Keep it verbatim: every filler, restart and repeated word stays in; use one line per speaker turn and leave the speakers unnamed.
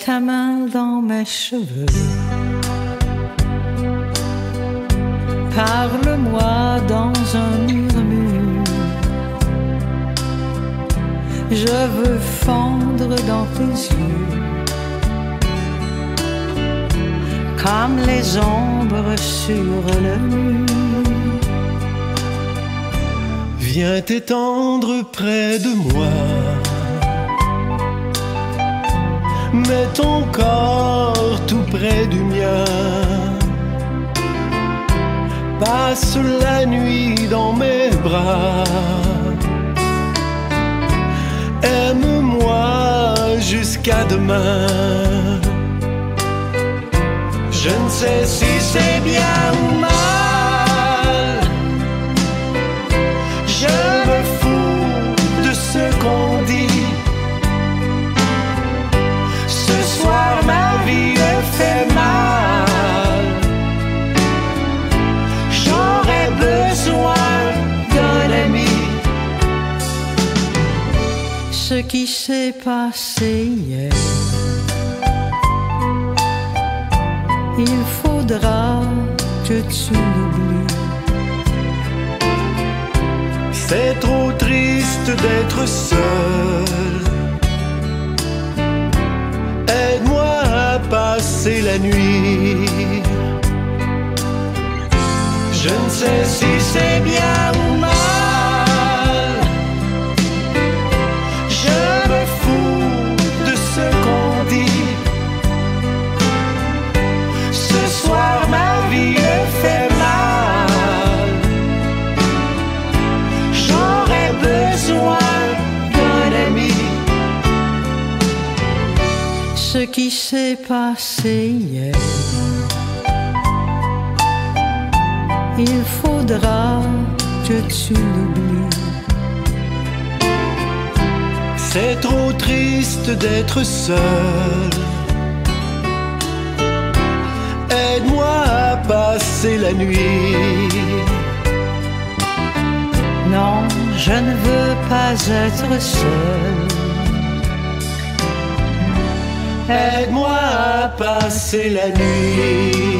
ta main dans mes cheveux. Parle-moi dans un murmure. Je veux fondre dans tes yeux, comme les ombres sur le mur.
Viens t'étendre près de moi, mets ton corps tout près du mien. Passe la nuit dans mes bras, aime-moi jusqu'à demain. Je ne sais si c'est bien ou mal, je me fous de ce qu'on dit. Ce soir ma vie me fait mal, j'aurais besoin d'un ami.
Ce qui s'est passé hier, il faudra que tu l'oublies.
C'est trop triste d'être seul, aide-moi à passer la nuit. Je ne sais si c'est bien ou mal, je me fous de ce qu'on dit. Ce soir ma vie me fait mal, j'aurais besoin d'un ami.
Ce qui s'est passé hier, il faudra que tu l'oublies.
C'est trop triste d'être seul, aide-moi à passer la nuit.
Non, je ne veux pas être seul,
aide-moi à passer la nuit.